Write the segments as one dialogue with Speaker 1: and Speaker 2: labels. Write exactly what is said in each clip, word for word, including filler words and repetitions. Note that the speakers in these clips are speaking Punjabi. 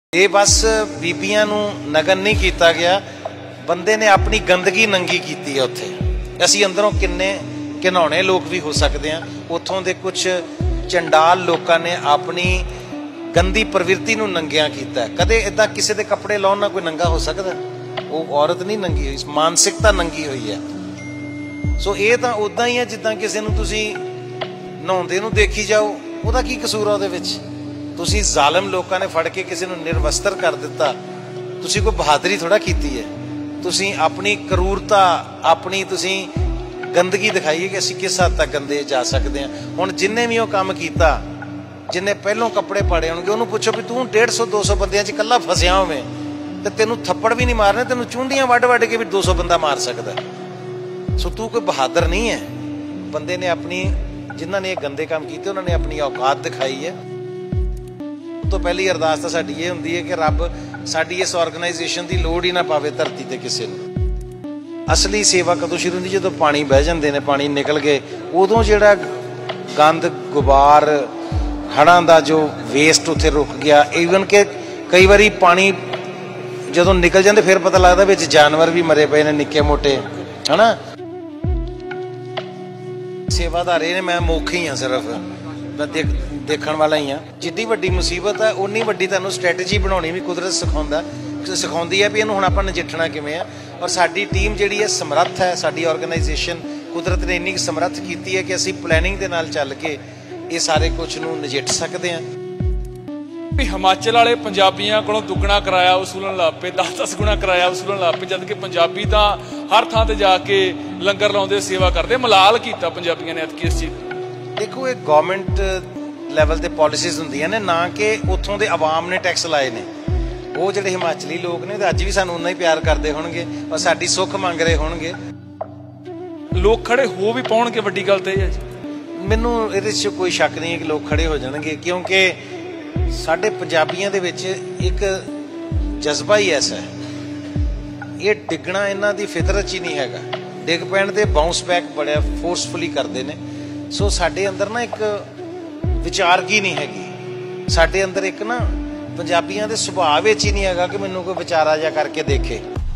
Speaker 1: ये बस बीबियां नूं नगन नहीं किया गया, बंदे ने अपनी गंदगी नंगी की है। उत्थे असी अंदरों किन्ने घिनौने लोग भी हो सकते हैं। उतों के कुछ चंडाल लोगों ने अपनी गंदी प्रवृत्ति नूं नंगिया किया। कदे इदा किसी के कपड़े लाउण नाल कोई नंगा हो सकता? वो औरत नहीं नंगी हुई, मानसिकता नंगी हुई है। सो ये तो उदा ही है जिदा किसी नूं तुसीं नहाउंदे नूं देखी जाओ, उहदा की कसूर है उहदे विच? तुसी जालिम लोगों ने फड़ के किसी को निर्वस्त्र कर दिता, तुसी कोई बहादुरी थोड़ा की है। तुसी अपनी क्रूरता, अपनी तुसी गंदगी दिखाई है कि असीं किस हद तक गंदे जा सकते हैं। हुण जिन्हें भी वो काम किया, जिन्हें पहलों कपड़े पाड़े होणगे, उन्होंने पूछो भी तू डेढ़ सौ दो सौ बंदियां च कल्ला फसिया होवे ते तेनू थप्पड़ भी नहीं मारने, तेनू चूंडियां वड्ड वड्ड के भी दो सौ बंदा मार सकता। सो तू कोई बहादुर नहीं है। बंदे ने अपनी, जिन्होंने ये गंदे काम किए, उन्होंने अपनी औकात दिखाई है। तो पहली अरदास तो साडी ये हुंदी है कि रब साडी इस ऑर्गेनाइजेशन की लोड़ ही ना पावे धरती ते किसी नूं। असली सेवा कदों शुरू होंदी? जो पानी बह जाते हैं, पानी निकल गए, उदों जिहड़ा गंद गुबार हड़ां दा जो वेस्ट उत्थे रुक गया। ईवन के कई बारी पानी जदों निकल जाते फिर पता लगता विच जानवर भी मरे पे ने, निक्के मोटे, है ना। सेवादार ने मैं मुख ही हाँ, सिर्फ मैं देख देखण वाला ही हाँ। जिड्डी वड्डी मुसीबत है उन्नी वड्डी तुहानूं स्ट्रैटेजी बनाउणी भी कुदरत सिखाउंदा सिखाउंदी है भी इहनूं हुण आपां नजिठना किवें है। और साडी टीम जिहड़ी है समर्थ है, साडी ऑर्गेनाइजेशन कुदरत ने इन्नी समर्थ कीती है कि असीं प्लैनिंग दे नाल चल के ये सारे कुछ नूं नजिठ सकते हैं।
Speaker 2: हिमाचल वाले पंजाबियों को दुगना किराया वसूलन लग पे, दस दस गुणा किराया वसूलन लग पे, जबकि पंजाबी तो हर थां ते जाके लंगर लाउंदे सेवा करते। मलाल किया पंजाबियों ने ऐतकी इस चीज़।
Speaker 1: देखो ये गवर्नमेंट लैवल ते पॉलिसीज होंदियां ने, ना कि उत्थों दे आवाम ने टैक्स लाए ने। वो जिहड़े हिमाचली लोग ने अज भी सानूं उन्ना ही प्यार करते होणगे और साडी सुख मंग रहे होणगे।
Speaker 2: लोग खड़े हो भी पाउणगे, वड्डी गल ते है जी।
Speaker 1: मैनूं इहदे च कोई शक नहीं है कि लोग खड़े हो जाणगे, क्योंकि साडे पंजाबियां दे विच एक जज्बा ही ऐसा है। ये डिगना इन्हां दी फितरत च ही नहीं हैगा। डिग पैण ते बाउंस बैक बड़ा फोर्सफुली करते ने। सो साडे अंदर ना एक विचारगी नहीं हैगी। साडे अंदर एक ना पंजाबियां दे सुभाव विच ही नहीं हैगा कि मैनूं कोई विचारा जा करके देखे।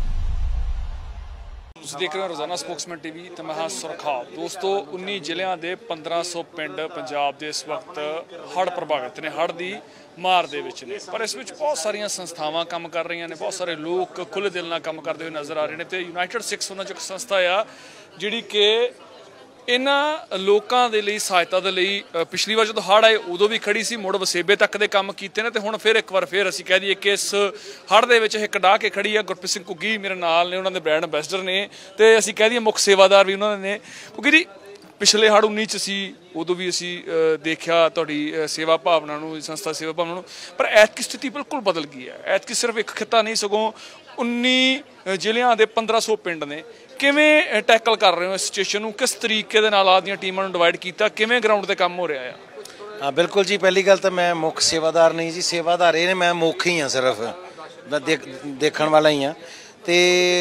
Speaker 2: तुसीं देख रहे हो रोजाना स्पोक्समैन टीवी ते मैं हां सुरखाब। दोस्तों उन्नी जिलियां दे पंद्रह सौ पिंड पंजाब दे इस वक्त हड़ प्रभावित ने, हड़ दी मार दे विच ने। पर इस विच बहुत सारियां संस्थावां काम कर रही ने, बहुत सारे लोग खुले दिल नाल काम करते हुए नज़र आ रहे हैं। तो यूनाइटेड सिक्स उन्हां च एक संस्था आ जिहड़ी कि इन्हां लोकां दे लई सहायता दे लई पिछली बार जो हड़ आए उदों भी खड़ी सी, मुड़ वसेबे तक दे काम कीते ने। ते हुण फिर एक बार फिर असीं कह दईए कि इस हड़ दे विच हिक डाह के खड़ी है। गुरप्रीत सिंह घुग्गी मेरे नाल ने, उन्हां दे ब्रांड अंबैसडर ने, ते असीं कह दईए मुख सेवादार भी उन्हां ने। क्योंकि जी पिछले हड़ उन्नी च सी, उदों भी असीं देखिया तुहाडी सेवा भावना नूं, संस्था सेवा भावना नूं। पर ऐतकी स्थिति बिल्कुल बदल गई है। ऐतकी सिर्फ एक खिता नहीं, सगों उन्नी जिलियां दे पंद्रह सौ पिंड ने। किवें टैकल कर रहे हो इस सिचुएशन नूं? किस तरीके दे नाल आदियां टीमां नूं डिवाइड कीता? किवें ग्राउंड ते काम हो रहा है?
Speaker 1: हाँ बिल्कुल जी। पहली गल तो मैं मुख सेवादार नहीं जी, सेवादार ये ने, मैं मुख ही हाँ, सिर्फ मैं देख देखण वाला ही हाँ। तो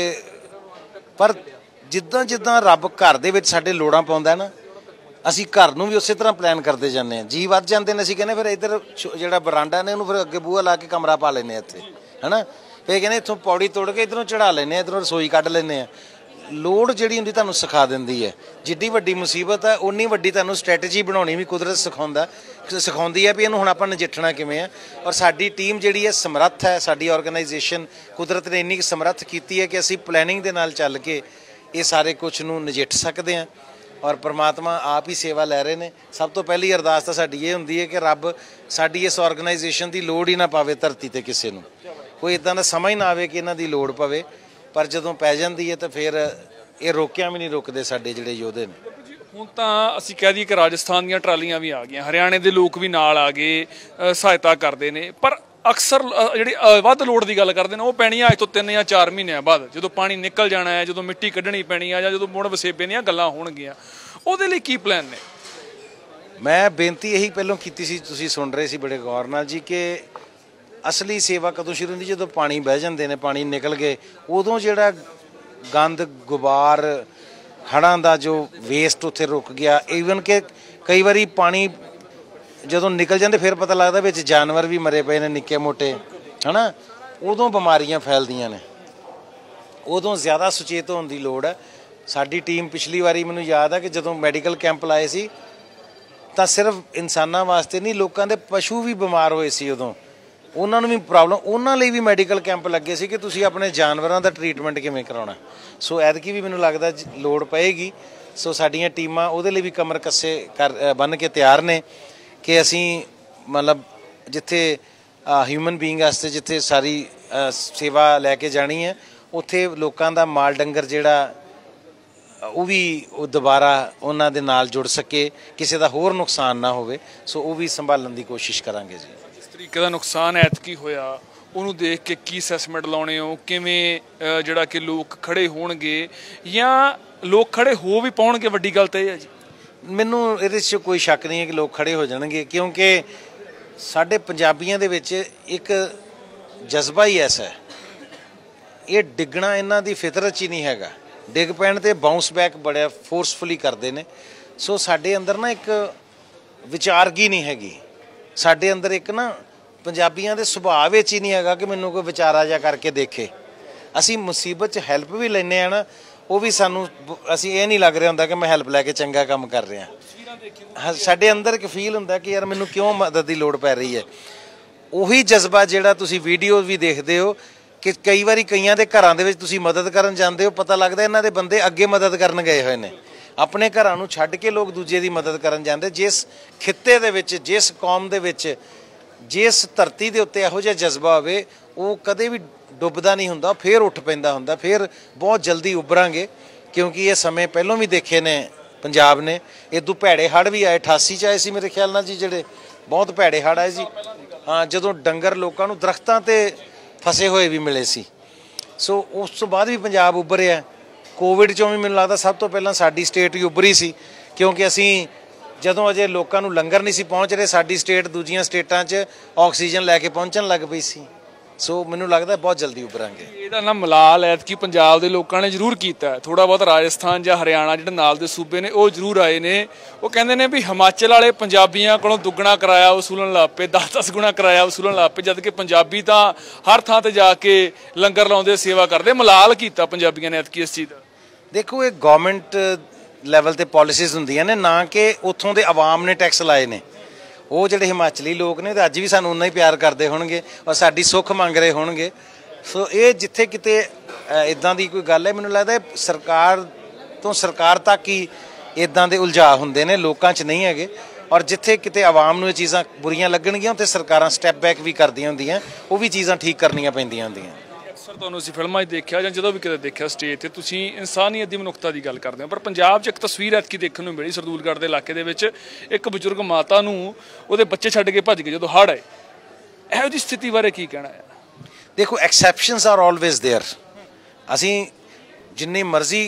Speaker 1: पर जिद्दां जिद्दां रब घर दे विच साडे लोड़ां पाउंदा ना, असीं घर नूं भी उस तरह प्लान करते जाने। जी वध जाते हैं, असीं कहने फिर इधर जिहड़ा बरांडा ने उहनूं फिर अगे बूहा ला के कमरा पा लैने इत्थे, है ना। फिर कहने इत्थों पौड़ी तोड़ के इधरों चढ़ा लैने, इधरों रसोई कढ लैने आ। लोड़ जिहड़ी हुंदी तुहानूं सिखा दिंदी है। जिड्डी वड्डी मुसीबत है उन्नी वड्डी तुहानूं स्ट्रैटेजी बनाउणी भी कुदरत सिखाउंदा सिखाउंदी है भी इहनूं हुण आपां नजिठना किवें है। और साडी टीम जिहड़ी है समर्थ है, साडी ऑर्गेनाइजेशन कुदरत ने इन्नी समर्थ कीती है कि असीं प्लैनिंग दे नाल चल के ये सारे कुछ नूं नजिठ सकते हैं। और परमात्मा आप ही सेवा लै रहे हैं। सब तो पहली अरदास तो साडी ये हुंदी है कि रब साडी इस ऑर्गेनाइजेशन की लोड़ ही ना पावे धरती ते किसी नूं। कोई इदां दा समा ही ना आवे कि इन्हां दी लोड़ पवे। पर जदों पै जांदी है तो फिर ये रोकिया भी नहीं रुकते साडे जिहड़े योधे ने।
Speaker 2: हुण तां असीं कह दईए कि राजस्थान दीयां ट्रालियां भी आ गईयां, हरियाणे दे लोग भी नाल आ गए, सहायता करते हैं। पर अक्सर जिहड़ी वध लोड़ की गल करते हैं वो पैनी अज तो तीन या चार महीनों बाद, जो पानी निकल जाना है, जो मिट्टी कढ़नी पैनी है, जो मुड़ वसेबे दीयां गल्लां होणगीआं, उहदे लई की प्लान ने?
Speaker 1: मैं बेनती यही पहलों कीती सी, तुसीं सुन रहे सी बड़े गौर नाल जी, कि असली सेवा कदों शुरू होंदी? जो पानी बह जाते हैं, पानी निकल गए, उदों जिहड़ा गंद गुबार हड़ां दा जो वेस्ट उत्थे रुक गया। ईवन के कई बारी पानी जदों निकल जाते फिर पता लगता विच जानवर भी मरे पे ने, निक्के मोटे, है ना, उदों बीमारियां फैलदियां ने, उदों ज़्यादा सुचेत होने की लोड़ है। साडी टीम पिछली वारी मैनूं याद है कि जदों मैडिकल कैंप लाए सी तां सिर्फ इंसानां वास्ते नहीं, लोकां दे पशु भी बीमार होए सी, उदों उन्हां नूं भी प्रॉब्लम, उन्हां लई भी मैडिकल कैंप लगे सी कि तुसीं अपने जानवरां दा ट्रीटमेंट किवें कराउणा। सो ऐतकी भी मैनूं लगदा लोड़ पएगी। सो साडीआं टीमां उहदे लई भी कमर कस्से कर बन के तैयार ने कि असीं मतलब जिथे ह्यूमन बीइंग वास्ते जिथे सारी सेवा लैके जानी है, उत्थे लोकां दा माल डंगर जिहड़ा ਉਹ ਵੀ ਉਹ ਦੁਬਾਰਾ ਉਹਨਾਂ ਦੇ ਨਾਲ ਜੁੜ ਸਕੇ, ਕਿਸੇ ਦਾ ਹੋਰ ਨੁਕਸਾਨ ਨਾ ਹੋਵੇ। ਸੋ ਉਹ ਵੀ ਸੰਭਾਲਣ ਦੀ ਕੋਸ਼ਿਸ਼ ਕਰਾਂਗੇ ਜੀ।
Speaker 2: ਜਿਸ ਤਰੀਕੇ ਦਾ ਨੁਕਸਾਨ ਐਤਕੀ ਹੋਇਆ ਉਹਨੂੰ ਦੇਖ ਕੇ ਕੀ ਅਸੈਸਮੈਂਟ ਲਾਉਣੇ ਹੋ, ਕਿਵੇਂ ਜਿਹੜਾ ਕਿ ਲੋਕ ਖੜੇ ਹੋਣਗੇ ਜਾਂ ਲੋਕ ਖੜੇ ਹੋ ਵੀ ਪਾਉਣਗੇ, ਵੱਡੀ ਗੱਲ ਤਾਂ ਇਹ ਹੈ ਜੀ।
Speaker 1: ਮੈਨੂੰ ਇਹਦੇ 'ਚ ਕੋਈ ਸ਼ੱਕ ਨਹੀਂ ਹੈ ਕਿ ਲੋਕ ਖੜੇ ਹੋ ਜਾਣਗੇ, ਕਿਉਂਕਿ ਸਾਡੇ ਪੰਜਾਬੀਆਂ ਦੇ ਵਿੱਚ ਇੱਕ ਜਜ਼ਬਾ ਹੀ ਐਸਾ ਹੈ, ਇਹ ਡਿੱਗਣਾ ਇਹਨਾਂ ਦੀ ਫਿਤਰਤ 'ਚ ਹੀ ਨਹੀਂ ਹੈਗਾ। ਡਿੱਗ ਪੈਣ 'ਤੇ ਬਾਉਂਸ ਬੈਕ ਬੜਾ ਫੋਰਸਫੁਲੀ ਕਰਦੇ ਨੇ। ਸੋ ਸਾਡੇ ਅੰਦਰ ਨਾ ਇੱਕ ਵਿਚਾਰਗੀ ਨਹੀਂ ਹੈਗੀ, ਸਾਡੇ ਅੰਦਰ ਇੱਕ ਨਾ ਪੰਜਾਬੀਆਂ ਦੇ ਸੁਭਾਅ ਵਿੱਚ ਹੀ ਨਹੀਂ ਹੈਗਾ ਕਿ ਮੈਨੂੰ ਕੋਈ ਵਿਚਾਰਾ ਜਿਹਾ ਕਰਕੇ ਦੇਖੇ। ਅਸੀਂ ਮੁਸੀਬਤ 'ਚ ਹੈਲਪ ਵੀ ਲੈਂਦੇ ਹਾਂ ਨਾ, ਉਹ ਵੀ ਸਾਨੂੰ ਅਸੀਂ ਇਹ ਨਹੀਂ ਲੱਗ ਰਿਹਾ ਹੁੰਦਾ ਕਿ ਮੈਂ ਹੈਲਪ ਲੈ ਕੇ ਚੰਗਾ ਕੰਮ ਕਰ ਰਿਹਾ। ਹਾਂ, ਸਾਡੇ ਅੰਦਰ ਇੱਕ ਫੀਲ ਹੁੰਦਾ ਕਿ ਯਾਰ ਮੈਨੂੰ ਕਿਉਂ ਮਦਦ ਦੀ ਲੋੜ ਪੈ ਰਹੀ ਹੈ। ਉਹੀ ਜਜ਼ਬਾ ਜਿਹੜਾ ਤੁਸੀਂ ਵੀਡੀਓ ਵੀ ਦੇਖਦੇ ਹੋ ਕਿ ਕਈ ਵਾਰੀ ਕਈਆਂ ਦੇ ਘਰਾਂ ਦੇ ਵਿੱਚ ਤੁਸੀਂ ਮਦਦ ਕਰਨ ਜਾਂਦੇ ਹੋ, ਪਤਾ ਲੱਗਦਾ ਇਹਨਾਂ ਦੇ ਬੰਦੇ ਅੱਗੇ ਮਦਦ ਕਰਨ ਗਏ ਹੋਏ ਨੇ, ਆਪਣੇ ਘਰਾਂ ਨੂੰ ਛੱਡ ਕੇ ਲੋਕ ਦੂਜੇ ਦੀ ਮਦਦ ਕਰਨ ਜਾਂਦੇ। ਜਿਸ ਖਿੱਤੇ ਦੇ ਵਿੱਚ, ਜਿਸ ਕੌਮ ਦੇ ਵਿੱਚ, ਜਿਸ ਧਰਤੀ ਦੇ ਉੱਤੇ ਇਹੋ ਜਿਹਾ ਜਜ਼ਬਾ ਹੋਵੇ, ਉਹ ਕਦੇ ਵੀ ਡੁੱਬਦਾ ਨਹੀਂ ਹੁੰਦਾ, ਫਿਰ ਉੱਠ ਪੈਂਦਾ ਹੁੰਦਾ। ਫਿਰ ਬਹੁਤ ਜਲਦੀ ਉੱਭਰਾਂਗੇ, ਕਿਉਂਕਿ ਇਹ ਸਮੇਂ ਪਹਿਲਾਂ ਵੀ ਦੇਖੇ ਨੇ ਪੰਜਾਬ ਨੇ। ਇਦੋਂ ਭੈੜੇ ਹੜ੍ਹ ਵੀ ਆਏ, ਅਠਾਸੀ 'ਚ ਆਏ ਸੀ ਮੇਰੇ ਖਿਆਲ ਨਾਲ ਜੀ, ਜਿਹੜੇ ਬਹੁਤ ਭੈੜੇ ਹੜ੍ਹ ਆਏ ਜੀ। ਹਾਂ, ਜਦੋਂ ਡੰਗਰ ਲੋਕਾਂ ਨੂੰ ਦਰਖਤਾਂ 'ਤੇ ਫਸੇ ਹੋਏ ਵੀ ਮਿਲੇ ਸੀ। ਸੋ ਉਸ ਤੋਂ ਬਾਅਦ ਵੀ ਪੰਜਾਬ ਉੱਭਰਿਆ। ਕੋਵਿਡ 'ਚੋਂ ਵੀ ਮੈਨੂੰ ਲੱਗਦਾ ਸਭ ਤੋਂ ਪਹਿਲਾਂ ਸਾਡੀ ਸਟੇਟ ਹੀ ਉੱਭਰੀ ਸੀ, ਕਿਉਂਕਿ ਅਸੀਂ ਜਦੋਂ ਅਜੇ ਲੋਕਾਂ ਨੂੰ ਲੰਗਰ ਨਹੀਂ ਸੀ ਪਹੁੰਚ ਰਹੇ, ਸਾਡੀ ਸਟੇਟ ਦੂਜੀਆਂ ਸਟੇਟਾਂ 'ਚ ਆਕਸੀਜਨ ਲੈ ਕੇ ਪਹੁੰਚਣ ਲੱਗ ਪਈ ਸੀ। ਸੋ ਮੈਨੂੰ ਲੱਗਦਾ ਬਹੁਤ ਜਲਦੀ ਉੱਭਰਾਂਗੇ।
Speaker 2: ਇਹਦਾ ਨਾ ਮਲਾਲ ਐਤਕੀ ਪੰਜਾਬ ਦੇ ਲੋਕਾਂ ਨੇ ਜ਼ਰੂਰ ਕੀਤਾ। ਥੋੜ੍ਹਾ ਬਹੁਤ ਰਾਜਸਥਾਨ ਜਾਂ ਹਰਿਆਣਾ ਜਿਹੜੇ ਨਾਲ ਦੇ ਸੂਬੇ ਨੇ ਉਹ ਜ਼ਰੂਰ ਆਏ ਨੇ। ਉਹ ਕਹਿੰਦੇ ਨੇ ਵੀ ਹਿਮਾਚਲ ਵਾਲੇ ਪੰਜਾਬੀਆਂ ਕੋਲੋਂ ਦੁੱਗਣਾ ਕਿਰਾਇਆ ਵਸੂਲਣ ਲੱਗ ਪਏ, ਦਸ ਦਸ ਗੁਣਾ ਕਿਰਾਇਆ ਵਸੂਲਣ ਲੱਗ ਪਏ, ਜਦ ਕਿ ਪੰਜਾਬੀ ਤਾਂ ਹਰ ਥਾਂ 'ਤੇ ਜਾ ਕੇ ਲੰਗਰ ਲਾਉਂਦੇ, ਸੇਵਾ ਕਰਦੇ। ਮਲਾਲ ਕੀਤਾ ਪੰਜਾਬੀਆਂ ਨੇ ਐਤਕੀ ਇਸ ਚੀਜ਼ ਦਾ।
Speaker 1: ਦੇਖੋ, ਇਹ ਗੌਰਮੈਂਟ ਲੈਵਲ 'ਤੇ ਪਾਲਿਸੀਜ਼ ਹੁੰਦੀਆਂ ਨੇ, ਨਾ ਕਿ ਉੱਥੋਂ ਦੇ ਆਵਾਮ ਨੇ ਟੈਕਸ ਲਾਏ ਨੇ। ਉਹ ਜਿਹੜੇ ਹਿਮਾਚਲੀ ਲੋਕ ਨੇ ਤੇ ਅੱਜ ਵੀ ਸਾਨੂੰ ਉਨਾ ਹੀ ਪਿਆਰ ਕਰਦੇ ਹੋਣਗੇ ਔਰ ਸਾਡੀ ਸੁੱਖ ਮੰਗ ਰਹੇ ਹੋਣਗੇ। ਸੋ ਇਹ ਜਿੱਥੇ ਕਿਤੇ ਇੱਦਾਂ ਦੀ ਕੋਈ ਗੱਲ ਹੈ, ਮੈਨੂੰ ਲੱਗਦਾ ਸਰਕਾਰ ਤੋਂ ਸਰਕਾਰ ਤੱਕ ਹੀ ਇੱਦਾਂ ਦੇ ਉਲਝਾਅ ਹੁੰਦੇ ਨੇ, ਲੋਕਾਂ 'ਚ ਨਹੀਂ ਹੈਗੇ। ਔਰ ਜਿੱਥੇ ਕਿਤੇ ਆਵਾਮ ਨੂੰ ਇਹ ਚੀਜ਼ਾਂ ਬੁਰੀਆਂ ਲੱਗਣਗੀਆਂ ਉੱਥੇ ਸਰਕਾਰਾਂ ਸਟੈਪ ਬੈਕ ਵੀ ਕਰਦੀਆਂ ਹੁੰਦੀਆਂ, ਉਹ ਵੀ ਚੀਜ਼ਾਂ ਠੀਕ ਕਰਨੀਆਂ ਪੈਂਦੀਆਂ ਹੁੰਦੀਆਂ।
Speaker 2: ਅਕਸਰ ਤੁਹਾਨੂੰ ਅਸੀਂ ਫਿਲਮਾਂ 'ਚ ਦੇਖਿਆ ਜਾਂ ਜਦੋਂ ਵੀ ਕਿਤੇ ਦੇਖਿਆ ਸਟੇਜ 'ਤੇ, ਤੁਸੀਂ ਇਨਸਾਨੀਅਤ ਦੀ ਮਨੁੱਖਤਾ ਦੀ ਗੱਲ ਕਰਦੇ ਹੋ। ਪਰ ਪੰਜਾਬ 'ਚ ਇੱਕ ਤਸਵੀਰ ਐਤਕੀ ਦੇਖਣ ਨੂੰ ਮਿਲੀ, ਸਰਦੂਲਗੜ੍ਹ ਦੇ ਇਲਾਕੇ ਦੇ ਵਿੱਚ ਇੱਕ ਬਜ਼ੁਰਗ ਮਾਤਾ ਨੂੰ ਉਹਦੇ ਬੱਚੇ ਛੱਡ ਕੇ ਭੱਜ ਗਏ ਜਦੋਂ ਹੜ੍ਹ ਆਏ। ਇਹੋ ਜਿਹੀ ਸਥਿਤੀ ਬਾਰੇ ਕੀ ਕਹਿਣਾ ਹੈ?
Speaker 1: ਦੇਖੋ, ਐਕਸੈਪਸ਼ਨਸ ਆਰ ਆਲਵੇਜ਼ ਦੇਅਰ। ਅਸੀਂ ਜਿੰਨੀ ਮਰਜ਼ੀ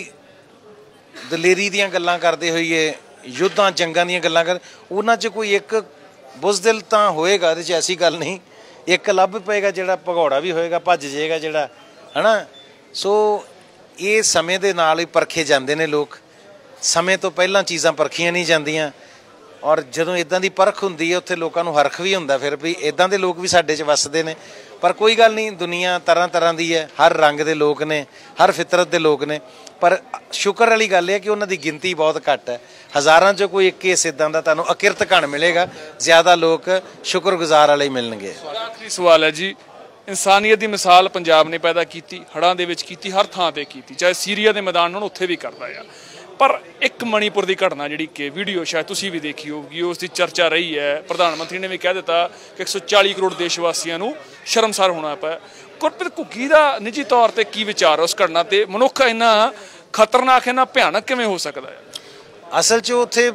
Speaker 1: ਦਲੇਰੀ ਦੀਆਂ ਗੱਲਾਂ ਕਰਦੇ ਹੋਈਏ, ਯੁੱਧਾਂ ਜੰਗਾਂ ਦੀਆਂ ਗੱਲਾਂ ਕਰ, ਉਹਨਾਂ 'ਚ ਕੋਈ ਇੱਕ ਬੁਜ਼ਦਿਲ ਤਾਂ ਹੋਏਗਾ, ਇਹਦੇ 'ਚ ਐਸੀ ਗੱਲ ਨਹੀਂ। ਇੱਕ ਲੱਭ ਪਏਗਾ ਜਿਹੜਾ ਭਗੌੜਾ ਵੀ ਹੋਏਗਾ, ਭੱਜ ਜਾਏਗਾ ਜਿਹੜਾ, ਹੈ ਨਾ। ਸੋ ਇਹ ਸਮੇਂ ਦੇ ਨਾਲ ਹੀ ਪਰਖੇ ਜਾਂਦੇ ਨੇ ਲੋਕ, ਸਮੇਂ ਤੋਂ ਪਹਿਲਾਂ ਚੀਜ਼ਾਂ ਪਰਖੀਆਂ ਨਹੀਂ ਜਾਂਦੀਆਂ। ਔਰ ਜਦੋਂ ਇੱਦਾਂ ਦੀ ਪਰਖ ਹੁੰਦੀ ਹੈ ਉੱਥੇ ਲੋਕਾਂ ਨੂੰ ਹਰਖ ਵੀ ਹੁੰਦਾ ਫਿਰ ਵੀ ਇੱਦਾਂ ਦੇ ਲੋਕ ਵੀ ਸਾਡੇ 'ਚ ਵੱਸਦੇ ਨੇ। ਪਰ ਕੋਈ ਗੱਲ ਨਹੀਂ, ਦੁਨੀਆ ਤਰ੍ਹਾਂ ਤਰ੍ਹਾਂ ਦੀ ਹੈ, ਹਰ ਰੰਗ ਦੇ ਲੋਕ ਨੇ, ਹਰ ਫਿਤਰਤ ਦੇ ਲੋਕ ਨੇ। ਪਰ ਸ਼ੁਕਰ ਵਾਲੀ ਗੱਲ ਹੈ ਕਿ ਉਹਨਾਂ ਦੀ ਗਿਣਤੀ ਬਹੁਤ ਘੱਟ ਹੈ। ਹਜ਼ਾਰਾਂ 'ਚੋਂ ਕੋਈ ਇੱਕ ਕੇਸ ਇੱਦਾਂ ਦਾ ਤੁਹਾਨੂੰ ਅਕਿਰਤ ਕਣ ਮਿਲੇਗਾ, ਜ਼ਿਆਦਾ ਲੋਕ ਸ਼ੁਕਰਗੁਜ਼ਾਰ ਵਾਲੇ ਮਿਲਣਗੇ।
Speaker 2: ਆਖਰੀ ਸਵਾਲ ਹੈ ਜੀ, ਇਨਸਾਨੀਅਤ ਦੀ ਮਿਸਾਲ ਪੰਜਾਬ ਨੇ ਪੈਦਾ ਕੀਤੀ, ਹੜ੍ਹਾਂ ਦੇ ਵਿੱਚ ਕੀਤੀ, ਹਰ ਥਾਂ 'ਤੇ ਕੀਤੀ, ਚਾਹੇ ਸੀਰੀਆ ਦੇ ਮੈਦਾਨ ਨੂੰ ਉੱਥੇ ਵੀ ਕਰਦਾ ਆ। ਪਰ ਇੱਕ ਮਣੀਪੁਰ ਦੀ ਘਟਨਾ ਜਿਹੜੀ ਕਿ ਵੀਡੀਓ ਸ਼ਾਇਦ ਤੁਸੀਂ ਵੀ ਦੇਖੀ ਹੋਊਗੀ, ਉਸ ਦੀ ਚਰਚਾ ਰਹੀ ਹੈ। ਪ੍ਰਧਾਨ ਮੰਤਰੀ ਨੇ ਵੀ ਕਹਿ ਦਿੱਤਾ ਕਿ ਇੱਕ ਸੌ ਚਾਲੀ ਕਰੋੜ ਦੇਸ਼ ਵਾਸੀਆਂ ਨੂੰ ਸ਼ਰਮਸਾਰ ਹੋਣਾ ਪਿਆ। ਗੁਰਪ੍ਰੀਤ ਘੁੱਗੀ ਦਾ ਨਿੱਜੀ ਤੌਰ 'ਤੇ ਕੀ ਵਿਚਾਰ ਉਸ ਘਟਨਾ 'ਤੇ? ਮਨੁੱਖ ਇੰਨਾ ਖਤਰਨਾਕ, ਇੰਨਾ ਭਿਆਨਕ ਕਿਵੇਂ ਹੋ ਸਕਦਾ ਹੈ?
Speaker 1: ਅਸਲ 'ਚ ਉੱਥੇ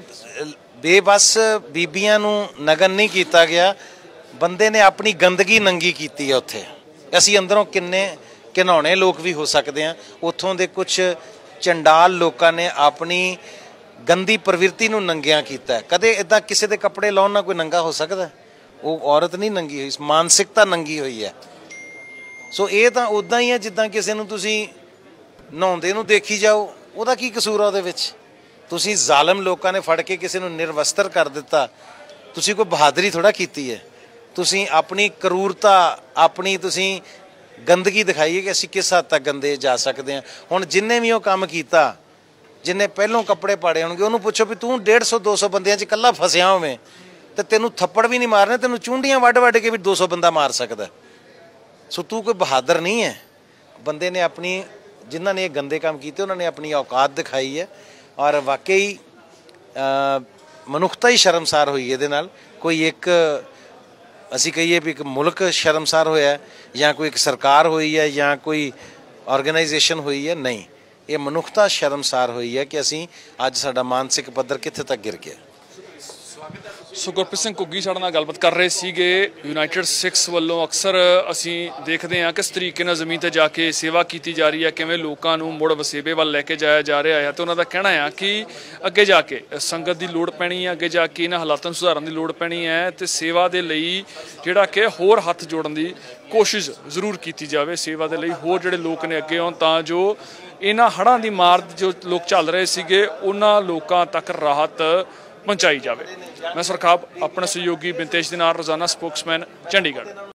Speaker 1: ਬੇਬਸ ਬੀਬੀਆਂ ਨੂੰ ਨਗਨ ਨਹੀਂ ਕੀਤਾ ਗਿਆ, ਬੰਦੇ ਨੇ ਆਪਣੀ ਗੰਦਗੀ ਨੰਗੀ ਕੀਤੀ ਹੈ ਉੱਥੇ। ਅਸੀਂ ਅੰਦਰੋਂ ਕਿੰਨੇ ਘਿਨਾਉਣੇ ਲੋਕ ਵੀ ਹੋ ਸਕਦੇ ਹਾਂ। ਉੱਥੋਂ ਦੇ ਕੁਛ ਚੰਡਾਲ ਲੋਕਾਂ ਨੇ ਆਪਣੀ ਗੰਦੀ ਪ੍ਰਵਿਰਤੀ ਨੂੰ ਨੰਗਿਆਂ ਕੀਤਾ। ਕਦੇ ਇੱਦਾਂ ਕਿਸੇ ਦੇ ਕੱਪੜੇ ਲਾਉਣ ਨਾਲ ਕੋਈ ਨੰਗਾ ਹੋ ਸਕਦਾ? ਉਹ ਔਰਤ ਨਹੀਂ ਨੰਗੀ ਹੋਈ, ਮਾਨਸਿਕਤਾ ਨੰਗੀ ਹੋਈ ਹੈ। ਸੋ ਇਹ ਤਾਂ ਉੱਦਾਂ ਹੀ ਹੈ ਜਿੱਦਾਂ ਕਿਸੇ ਨੂੰ ਤੁਸੀਂ ਨਹਾਉਂਦੇ ਨੂੰ ਦੇਖੀ ਜਾਓ, ਉਹਦਾ ਕੀ ਕਸੂਰ ਆ ਉਹਦੇ ਵਿੱਚ? ਤੁਸੀਂ ਜ਼ਾਲਮ ਲੋਕਾਂ ਨੇ ਫੜ ਕੇ ਕਿਸੇ ਨੂੰ ਨਿਰਵਸਤਰ ਕਰ ਦਿੱਤਾ, ਤੁਸੀਂ ਕੋਈ ਬਹਾਦਰੀ ਥੋੜ੍ਹਾ ਕੀਤੀ ਹੈ। ਤੁਸੀਂ ਆਪਣੀ ਕਰੂਰਤਾ, ਆਪਣੀ ਤੁਸੀਂ ਗੰਦਗੀ ਦਿਖਾਈਏ ਕਿ ਅਸੀਂ ਕਿਸ ਹੱਦ ਤੱਕ ਗੰਦੇ ਜਾ ਸਕਦੇ ਹਾਂ। ਹੁਣ ਜਿੰਨੇ ਵੀ ਉਹ ਕੰਮ ਕੀਤਾ, ਜਿੰਨੇ ਪਹਿਲੋਂ ਕੱਪੜੇ ਪਾੜੇ ਹੋਣਗੇ, ਉਹਨੂੰ ਪੁੱਛੋ ਵੀ ਤੂੰ ਡੇਢ ਸੌ ਦੋ ਸੌ ਬੰਦਿਆਂ 'ਚ ਇਕੱਲਾ ਫਸਿਆ ਹੋਵੇਂ ਤੇ ਤੈਨੂੰ ਥੱਪੜ ਵੀ ਨਹੀਂ ਮਾਰਨੇ, ਤੈਨੂੰ ਚੁੰਡੀਆਂ ਵੱਢ ਵੱਢ ਕੇ ਵੀ ਦੋ ਸੌ ਬੰਦਾ ਮਾਰ ਸਕਦਾ। ਸੋ ਤੂੰ ਕੋਈ ਬਹਾਦਰ ਨਹੀਂ ਹੈ। ਬੰਦੇ ਨੇ ਆਪਣੀ, ਜਿਨ੍ਹਾਂ ਨੇ ਇਹ ਗੰਦੇ ਕੰਮ ਕੀਤੇ, ਉਹਨਾਂ ਨੇ ਆਪਣੀ ਔਕਾਤ ਦਿਖਾਈ ਹੈ ਔਰ ਵਾਕਈ ਮਨੁੱਖਤਾ ਹੀ ਸ਼ਰਮਸਾਰ ਹੋਈ ਇਹਦੇ ਨਾਲ। ਕੋਈ ਇੱਕ ਅਸੀਂ ਕਹੀਏ ਵੀ ਇੱਕ ਮੁਲਕ ਸ਼ਰਮਸਾਰ ਹੋਇਆ ਜਾਂ ਕੋਈ ਇੱਕ ਸਰਕਾਰ ਹੋਈ ਹੈ ਜਾਂ ਕੋਈ ਆਰਗੇਨਾਈਜੇਸ਼ਨ ਹੋਈ ਹੈ, ਨਹੀਂ, ਇਹ ਮਨੁੱਖਤਾ ਸ਼ਰਮਸਾਰ ਹੋਈ ਹੈ ਕਿ ਅਸੀਂ ਅੱਜ ਸਾਡਾ ਮਾਨਸਿਕ ਪੱਧਰ ਕਿੱਥੇ ਤੱਕ ਗਿਰ ਗਿਆ।
Speaker 2: ਸੋ ਗੁਰਪ੍ਰੀਤ ਸਿੰਘ ਘੁੱਗੀ ਸਾਡੇ ਨਾਲ ਗੱਲਬਾਤ ਕਰ ਰਹੇ ਸੀਗੇ। ਯੂਨਾਈਟਿਡ ਸਿੱਖਸ ਵੱਲੋਂ ਅਕਸਰ ਅਸੀਂ ਦੇਖਦੇ ਹਾਂ ਕਿਸ ਤਰੀਕੇ ਨਾਲ ਜ਼ਮੀਨ 'ਤੇ ਜਾ ਕੇ ਸੇਵਾ ਕੀਤੀ ਜਾ ਰਹੀ ਹੈ, ਕਿਵੇਂ ਲੋਕਾਂ ਨੂੰ ਮੁੜ ਵਸੇਬੇ ਵੱਲ ਲੈ ਕੇ ਜਾਇਆ ਜਾ ਰਿਹਾ ਹੈ। ਤੇ ਉਹਨਾਂ ਦਾ ਕਹਿਣਾ ਆ ਕਿ ਅੱਗੇ ਜਾ ਕੇ ਸੰਗਤ ਦੀ ਲੋੜ ਪੈਣੀ ਹੈ, ਅੱਗੇ ਜਾ ਕੇ ਇਹਨਾਂ ਹਾਲਾਤਾਂ ਨੂੰ ਸੁਧਾਰਨ ਦੀ ਲੋੜ ਪੈਣੀ ਹੈ ਤੇ ਸੇਵਾ ਦੇ ਲਈ ਜਿਹੜਾ ਕਿ ਹੋਰ ਹੱਥ ਜੋੜਨ ਦੀ ਕੋਸ਼ਿਸ਼ ਜ਼ਰੂਰ ਕੀਤੀ ਜਾਵੇ। ਸੇਵਾ ਦੇ ਲਈ ਹੋਰ ਜਿਹੜੇ ਲੋਕ ਨੇ ਅੱਗੇ ਆਉਣ ਤਾਂ ਜੋ ਇਹਨਾਂ ਹੜ੍ਹਾਂ ਦੀ ਮਾਰ ਜੋ ਲੋਕ ਝੱਲ ਰਹੇ ਸੀਗੇ ਉਹਨਾਂ ਲੋਕਾਂ ਤੱਕ ਰਾਹਤ ਪਹੁੰਚਾਈ ਜਾਵੇ। ਮੈਂ ਸੁਰਖਾਬ, ਆਪਣੇ ਸਹਿਯੋਗੀ ਬਿੰਤੇਸ਼ ਦੇ ਨਾਲ, ਰੋਜ਼ਾਨਾ ਸਪੋਕਸਮੈਨ, ਚੰਡੀਗੜ੍ਹ।